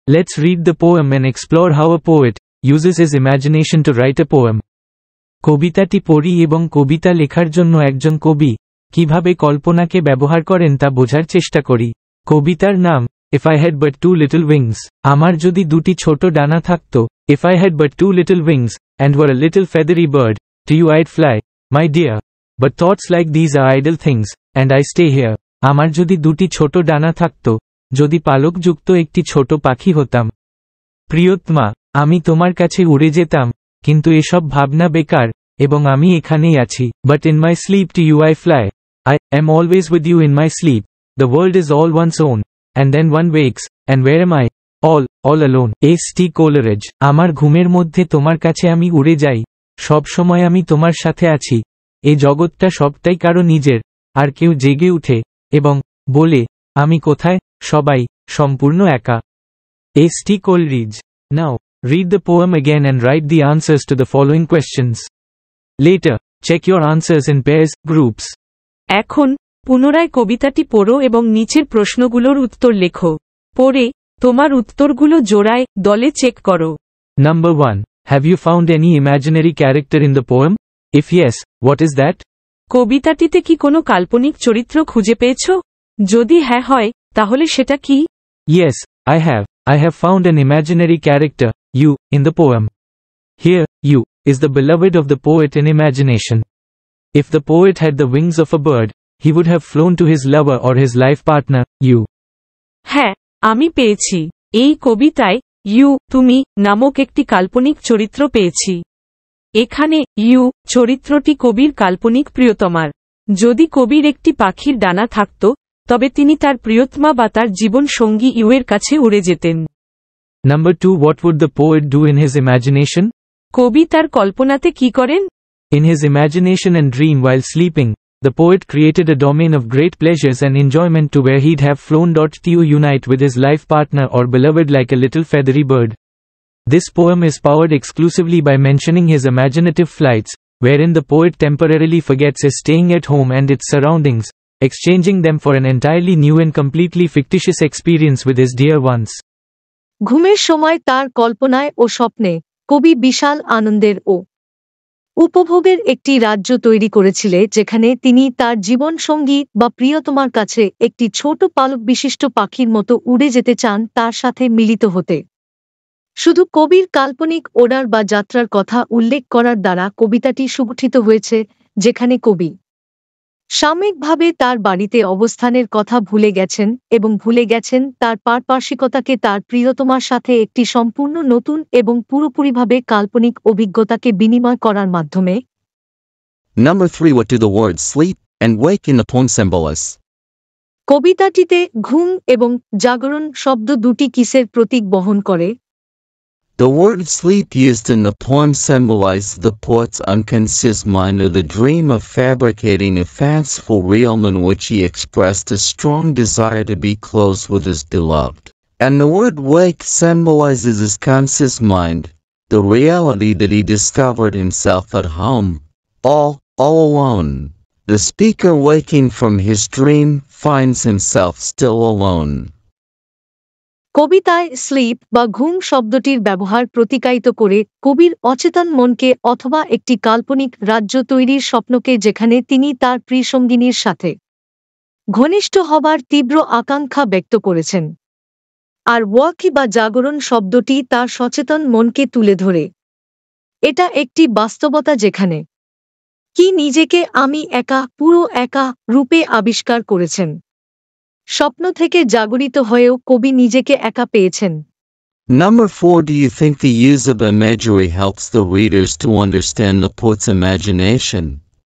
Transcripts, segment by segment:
Let's read the poem and explore how a poet uses his imagination to write a poem. কবিতাটি পড়ি এবং কবিতা লেখার জন্য একজন কবি কিভাবে কল্পনাকে ব্যবহার করেন তা বোঝার চেষ্টা করি। কবিতার নাম If I Had But Two Little Wings, আমার যদি দুটি ছোট ডানা থাকতো। If I had but two little wings, and were a little feathery bird, to you I'd fly, my dear. But thoughts like these are idle things, and I stay here. আমার যদি দুটি ছোট ডানা থাকতো, যদি পালকযুক্ত একটি ছোট পাখি হতাম। প্রিয়তমা, আমি তোমার কাছে উড়ে যেতাম, কিন্তু এসব ভাবনা বেকার, এবং আমি এখানেই আছি। But in my sleep to you I fly. I am always with you in my sleep. The world is all one's own. And then one wakes, and where am I? All alone. S.T. Coleridge. আমার ঘুমের মধ্যে তোমার কাছে আমি উড়ে যাই, সব সময় আমি তোমার সাথে আছি। এই জগৎটা সবটাই কারো নিজের, আর কেউ জেগে উঠে এবং বলে, আমি কোথায়? সবাই সম্পূর্ণ একা। S.T. Coleridge. Now, read the poem again and write the answers to the following questions. Later, check your answers in pairs, groups. এখন পুনরায় কবিতাটি পড়ো এবং নিচের প্রশ্নগুলোর উত্তর লেখো। পড়ে তোমার উত্তরগুলো জোড়ায় দলে চেক করো। Number 1. Have you found any imaginary character in the poem? If yes, what is that? কবিতাটিতে কি কোনো কাল্পনিক চরিত্র খুঁজে পেয়েছো? যদি হ্যাঁ হয়, তাহলে সেটা কি? Yes, I have found an imaginary character, you, in the poem. Here, you, is the beloved of the poet in imagination. If the poet had the wings of a bird, he would have flown to his lover or his life partner, you. হ্যাঁ, আমি পেয়েছি। এই কবিতায় you, তুমি, নামক একটি কাল্পনিক চরিত্র পেয়েছি। এখানে ইউ চরিত্রটি কবির কাল্পনিক প্রিয়তমার। যদি কবির একটি পাখির ডানা থাকত, তবে তিনি তার প্রিয়তমা বা তার জীবন সঙ্গী ইউয়ের কাছে উড়ে যেতেন। Number 2. What would the poet do in his imagination? কবি তার কল্পনাতে কি করেন? In his imagination and dream while sleeping, the poet created a domain of great pleasures and enjoyment to where he'd have flown to unite with his life partner or beloved like a little feathery bird. This poem is powered exclusively by mentioning his imaginative flights, wherein the poet temporarily forgets his staying at home and its surroundings, exchanging them for an entirely new and completely fictitious experience with his dear ones. ঘুমের সময় তার কল্পনায় ও স্বপ্নে কবি বিশাল আনন্দের ও উপভোগের একটি রাজ্য তৈরি করেছিলেন, যেখানে তিনি তার জীবনসঙ্গী বা প্রিয়তমার কাছে একটি ছোট পালক বিশিষ্ট পাখির মতো উড়ে যেতে চান, তার সাথে মিলিত হতে। শুধু কবির কাল্পনিক ওড়ার বা যাত্রার কথা উল্লেখ করার দ্বারা কবিতাটি সুগঠিত হয়েছে, যেখানে কবি সাময়িকভাবে তার বাড়িতে অবস্থানের কথা ভুলে গেছেন এবং ভুলে গেছেন তার পারপার্শ্বিকতাকে তার প্রিয়তমার সাথে একটি সম্পূর্ণ নতুন এবং পুরোপুরিভাবে কাল্পনিক অভিজ্ঞতাকে বিনিময় করার মাধ্যমে। Number 3. What do the words sleep and wake in the poem symbolize? কবিতাটিতে ঘুম এবং জাগরণ শব্দ দুটি কিসের প্রতীক বহন করে? The word sleep used in the poem symbolized the poet's unconscious mind or the dream of fabricating a fanciful realm in which he expressed a strong desire to be close with his beloved. And the word wake symbolizes his conscious mind, the reality that he discovered himself at home, all alone. The speaker waking from his dream finds himself still alone. কবিতায় sleep বা ঘুম শব্দটির ব্যবহার প্রতিকায়িত করে কবির অচেতন মনকে অথবা একটি কাল্পনিক রাজ্য তৈরির স্বপ্নকে, যেখানে তিনি তার প্রিয়সঙ্গিনীর সাথে ঘনিষ্ঠ হবার তীব্র আকাঙ্ক্ষা ব্যক্ত করেছেন। আর ওয়াকি বা জাগরণ শব্দটি তার সচেতন মনকে তুলে ধরে। এটা একটি বাস্তবতা যেখানে কি নিজেকে আমি একা, পুরো একা রূপে আবিষ্কার করেছেন। স্বপ্ন থেকে জাগরিত হয়েও কবি নিজেকে একা পেয়েছেন। Number 4. Do you think the use of imagery helps the readers to understand the poet's imagination?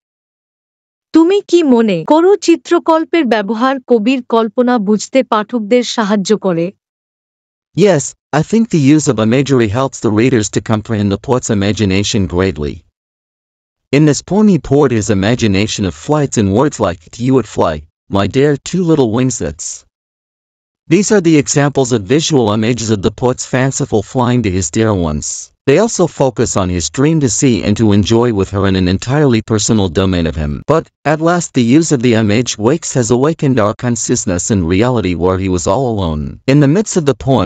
তুমি কি মনে করো চিত্রকল্পের ব্যবহার কবির কল্পনা বুঝতে পাঠকদের সাহায্য করে? Yes, I think the use of imagery helps the readers to comprehend the poet's imagination greatly. In this poem he poured his imagination of flights in words like, "You would fly, my dear, two little wingsets." These are the examples of visual images of the poet's fanciful flying to his dear ones. They also focus on his dream to see and to enjoy with her in an entirely personal domain of him. But, at last the use of the image wakes has awakened our consciousness in reality where he was all alone. In the midst of the poem,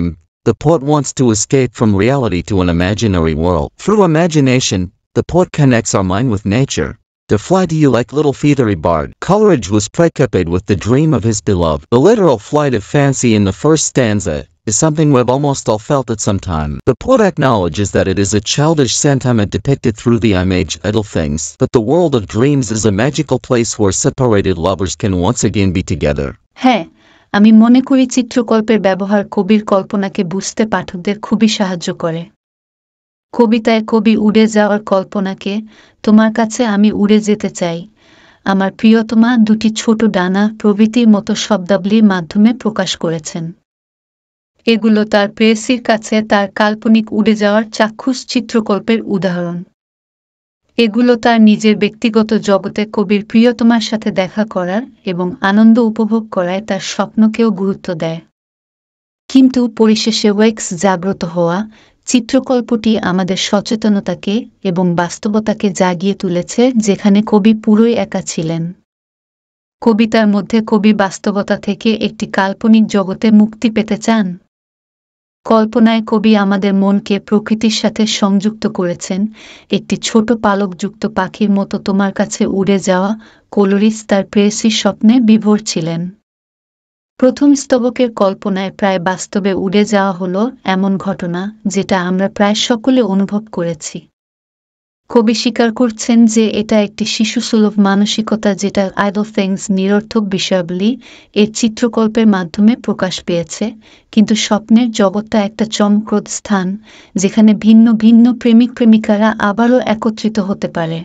The poet wants to escape from reality to an imaginary world. Through imagination, the poet connects our mind with nature. To fly to you like little feathery bird. Coleridge was preoccupied with the dream of his beloved. The literal flight of fancy in the first stanza is something we've almost all felt at some time. The poet acknowledges that it is a childish sentiment depicted through the image idle things, but the world of dreams is a magical place where separated lovers can once again be together. হ্যাঁ, আমি মনে করি চিত্রকল্পের ব্যবহার কবির কল্পনাকে বুঝতে পাঠকদের খুবই সাহায্য করে। কবিতায় কবি উড়ে যাওয়ার কল্পনাকে, তোমার কাছে আমি উড়ে যেতে চাই, আমার প্রিয়তমা, দুটি ছোট ডানা প্রভৃতির মতো শব্দাবলীর মাধ্যমে প্রকাশ করেছেন। এগুলো তার প্রেয়সীর কাছে তার কাল্পনিক উড়ে যাওয়ার চাক্ষুষ চিত্রকল্পের উদাহরণ। এগুলো তার নিজের ব্যক্তিগত জগতে কবির প্রিয়তমার সাথে দেখা করার এবং আনন্দ উপভোগ করায় তার স্বপ্নকেও গুরুত্ব দেয়। কিন্তু পরিশেষে ওয়েক্স জাগ্রত হওয়া চিত্রকল্পটি আমাদের সচেতনতাকে এবং বাস্তবতাকে জাগিয়ে তুলেছে, যেখানে কবি পুরোই একা ছিলেন। কবিতার মধ্যে কবি বাস্তবতা থেকে একটি কাল্পনিক জগতে মুক্তি পেতে চান। কল্পনায় কবি আমাদের মনকে প্রকৃতির সাথে সংযুক্ত করেছেন, একটি ছোট পালকযুক্ত পাখির মতো তোমার কাছে উড়ে যাওয়া। কোলরিজ তার প্রেয়সীর স্বপ্নে বিভোর ছিলেন। প্রথম স্তবকের কল্পনায় প্রায় বাস্তবে উড়ে যাওয়া হলো এমন ঘটনা যেটা আমরা প্রায় সকলে অনুভব করেছি। কবি স্বীকার করছেন যে এটা একটি শিশুসুলভ মানসিকতা যেটা আইডল থিংস নিরর্থক বিষয়াবলী এর চিত্রকল্পের মাধ্যমে প্রকাশ পেয়েছে, কিন্তু স্বপ্নের জগৎটা একটা চমকপ্রদ স্থান যেখানে ভিন্ন ভিন্ন প্রেমিক প্রেমিকারা আবারও একত্রিত হতে পারে।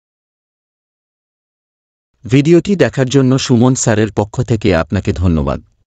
ভিডিওটি দেখার জন্য সুমন স্যারের পক্ষ থেকে আপনাকে ধন্যবাদ।